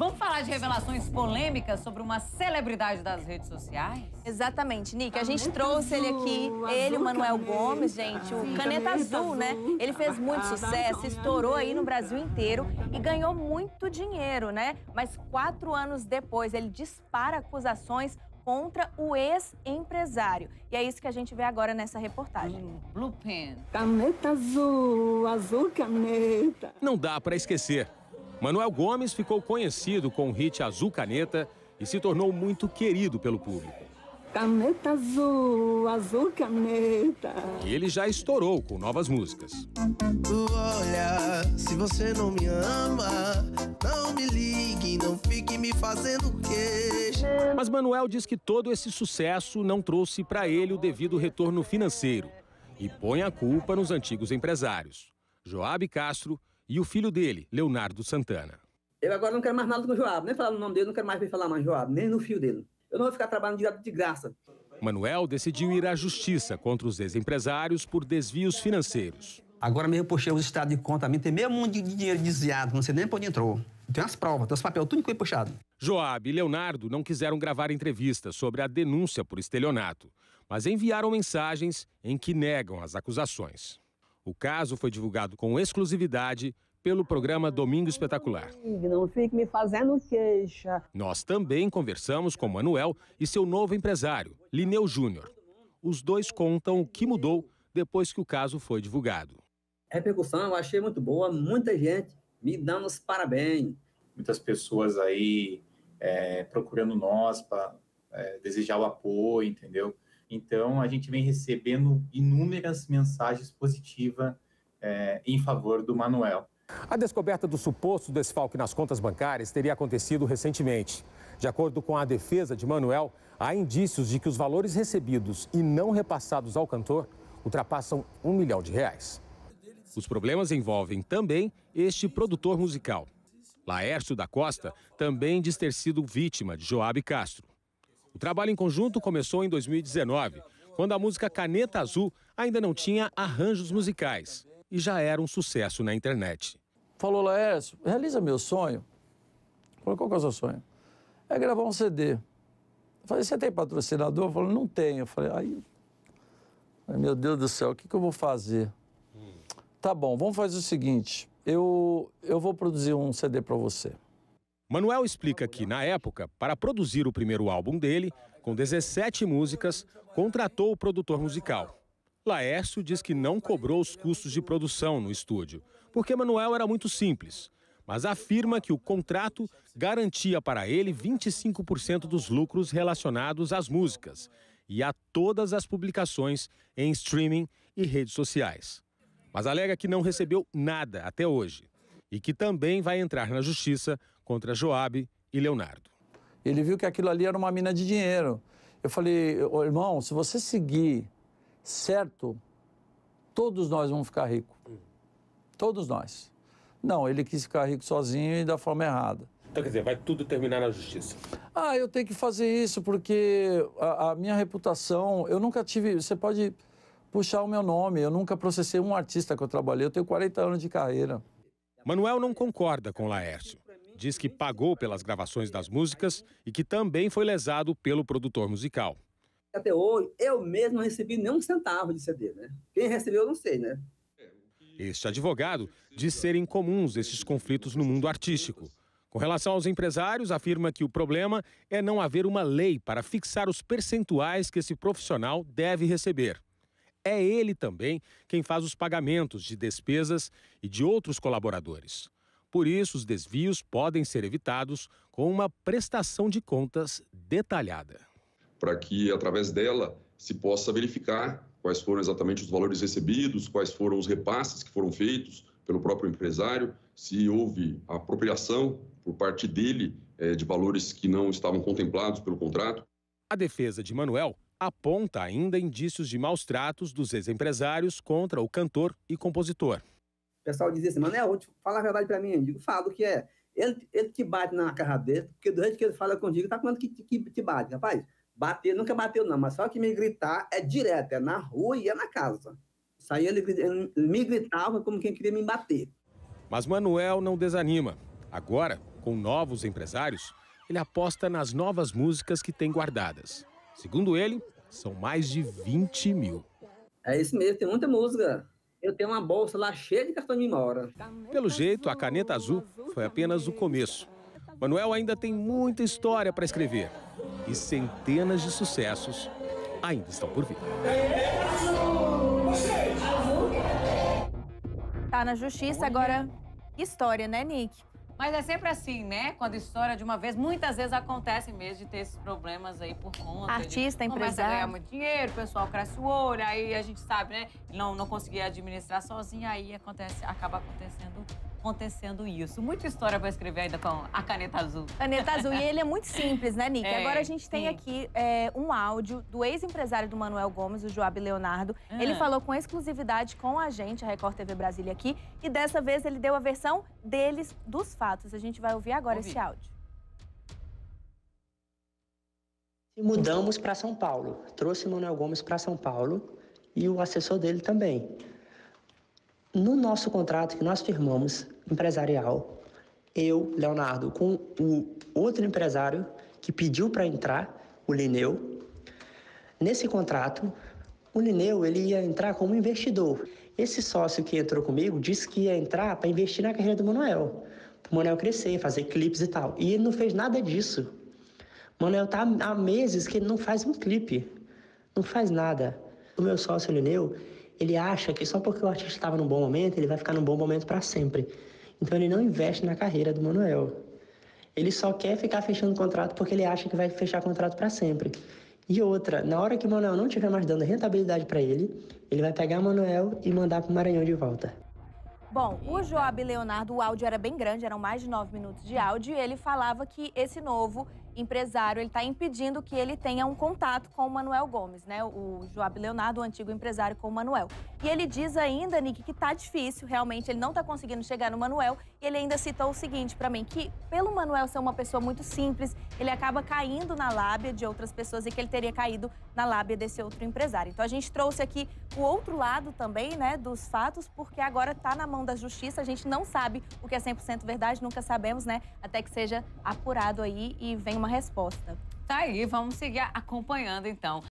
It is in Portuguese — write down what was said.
Vamos falar de revelações polêmicas sobre uma celebridade das redes sociais? Exatamente, Nick. A gente trouxe ele aqui, ele, o Manuel Gomes, gente, o Caneta Azul, né? Ele fez muito sucesso, estourou aí no Brasil inteiro e ganhou muito dinheiro, né? Mas 4 anos depois, ele dispara acusações contra o ex-empresário. E é isso que a gente vê agora nessa reportagem. Blue Pen. Caneta azul, azul caneta. Não dá para esquecer. Manuel Gomes ficou conhecido com o hit Azul Caneta e se tornou muito querido pelo público. Caneta azul, azul caneta. E ele já estourou com novas músicas. Olha, se você não me ama, não me ligue, não fique me fazendo queixa. Mas Manuel diz que todo esse sucesso não trouxe para ele o devido retorno financeiro e põe a culpa nos antigos empresários, Joab Castro e o filho dele, Leonardo Santana. Eu agora não quero mais nada com o Joab, nem falar no nome dele, não quero mais ver falar mais Joab, nem no filho dele. Eu não vou ficar trabalhando de graça. Manuel decidiu ir à justiça contra os ex-empresários por desvios financeiros. Agora mesmo eu puxei os estados de conta, tem meio mundo de dinheiro desviado, não sei nem por onde entrou. Tem as provas, tem os papéis, tudo que foi puxado. Joab e Leonardo não quiseram gravar entrevistas sobre a denúncia por estelionato, mas enviaram mensagens em que negam as acusações. O caso foi divulgado com exclusividade pelo programa Domingo Espetacular. Não fique me fazendo queixa. Nós também conversamos com Manuel e seu novo empresário, Lineu Júnior. Os dois contam o que mudou depois que o caso foi divulgado. A repercussão eu achei muito boa, muita gente me dando os parabéns. Muitas pessoas aí procurando nós para desejar o apoio, entendeu? Então, a gente vem recebendo inúmeras mensagens positivas em favor do Manuel. A descoberta do suposto desfalque nas contas bancárias teria acontecido recentemente. De acordo com a defesa de Manuel, há indícios de que os valores recebidos e não repassados ao cantor ultrapassam R$1 milhão. Os problemas envolvem também este produtor musical. Laércio da Costa também diz ter sido vítima de Joab Castro. O trabalho em conjunto começou em 2019, quando a música Caneta Azul ainda não tinha arranjos musicais e já era um sucesso na internet. Falou, Laércio, realiza meu sonho. Falei, qual que é o seu sonho? É gravar um CD. Eu falei, você tem patrocinador? Eu falei, não tenho. Eu falei, ai, meu Deus do céu, o que eu vou fazer? Tá bom, vamos fazer o seguinte, eu vou produzir um CD para você. Manuel explica que, na época, para produzir o primeiro álbum dele, com 17 músicas, contratou o produtor musical. Laércio diz que não cobrou os custos de produção no estúdio, porque Manuel era muito simples, mas afirma que o contrato garantia para ele 25% dos lucros relacionados às músicas e a todas as publicações em streaming e redes sociais. Mas alega que não recebeu nada até hoje e que também vai entrar na justiça contra Joab e Leonardo. Ele viu que aquilo ali era uma mina de dinheiro. Eu falei, irmão, se você seguir certo, todos nós vamos ficar ricos. Todos nós. Não, ele quis ficar rico sozinho e da forma errada. Então, quer dizer, vai tudo terminar na justiça? Eu tenho que fazer isso porque a minha reputação, eu nunca tive... Você pode puxar o meu nome, eu nunca processei um artista que eu trabalhei, eu tenho 40 anos de carreira. Manuel não concorda com Laércio. Diz que pagou pelas gravações das músicas e que também foi lesado pelo produtor musical. Até hoje, eu mesmo não recebi nem um centavo de CD, né? Quem recebeu, eu não sei, né? Este advogado diz serem comuns esses conflitos no mundo artístico. Com relação aos empresários, afirma que o problema é não haver uma lei para fixar os percentuais que esse profissional deve receber. É ele também quem faz os pagamentos de despesas e de outros colaboradores. Por isso, os desvios podem ser evitados com uma prestação de contas detalhada. Para que, através dela, se possa verificar quais foram exatamente os valores recebidos, quais foram os repasses que foram feitos pelo próprio empresário, se houve apropriação por parte dele de valores que não estavam contemplados pelo contrato. A defesa de Manuel aponta ainda indícios de maus-tratos dos ex-empresários contra o cantor e compositor. O pessoal dizia assim, Manuel, fala a verdade para mim. Eu digo, falo que é. Ele te bate na cara dele, porque do jeito que ele fala contigo, tá falando que te bate. Rapaz, bater nunca bateu não, mas só que me gritar é direto, é na rua e é na casa. Isso aí ele me gritava como quem queria me bater. Mas Manuel não desanima. Agora, Com novos empresários, ele aposta nas novas músicas que tem guardadas. Segundo ele, são mais de 20 mil. É isso mesmo, tem muita música. Eu tenho uma bolsa lá cheia de cartão de memória. Pelo jeito, a Caneta Azul foi apenas o começo. Manuel ainda tem muita história para escrever. E centenas de sucessos ainda estão por vir. Tá na justiça, agora que história, né, Nick? Mas é sempre assim, né? Quando estoura de uma vez, muitas vezes acontece mesmo de ter esses problemas aí por conta. Artista, começa empresário. a ganhar muito dinheiro, o pessoal cresce o olho, aí a gente sabe, né? Não conseguir administrar sozinho, aí acaba acontecendo isso. Muita história para escrever ainda com a Caneta Azul. Caneta Azul. E ele é muito simples, né, Nick? É, agora a gente tem aqui um áudio do ex-empresário do Manuel Gomes, o Joab Leonardo. Ele falou com exclusividade com a gente, a Record TV Brasília aqui, e dessa vez ele deu a versão deles dos fatos. A gente vai ouvir agora esse áudio. Mudamos para São Paulo. Trouxe o Manuel Gomes para São Paulo e o assessor dele também. No nosso contrato que nós firmamos, empresarial, eu, Leonardo, com o outro empresário que pediu para entrar, o Lineu, nesse contrato, o Lineu ele ia entrar como investidor. Esse sócio que entrou comigo disse que ia entrar para investir na carreira do Manuel, para o Manuel crescer, fazer clipes e tal. E ele não fez nada disso. O Manuel está há meses que ele não faz um clipe, não faz nada. O meu sócio, o Lineu, ele acha que só porque o artista estava num bom momento, ele vai ficar num bom momento para sempre. Então ele não investe na carreira do Manuel. Ele só quer ficar fechando contrato porque ele acha que vai fechar contrato para sempre. E outra, na hora que o Manuel não estiver mais dando rentabilidade para ele vai pegar o Manuel e mandar para o Maranhão de volta. Bom, o Joab Leonardo, o áudio era bem grande, eram mais de 9 minutos de áudio, e ele falava que esse novo empresário, ele está impedindo que ele tenha um contato com o Manuel Gomes, né? O Joab Leonardo, o antigo empresário com o Manuel. E ele diz ainda, Nick, que tá difícil, realmente, ele não tá conseguindo chegar no Manuel, e ele ainda citou o seguinte para mim, que pelo Manuel ser uma pessoa muito simples, ele acaba caindo na lábia de outras pessoas e que ele teria caído na lábia desse outro empresário. Então a gente trouxe aqui o outro lado também, né, dos fatos, porque agora tá na mão da justiça, a gente não sabe o que é 100% verdade, nunca sabemos, né, até que seja apurado aí e venha uma resposta. Tá aí, vamos seguir acompanhando então.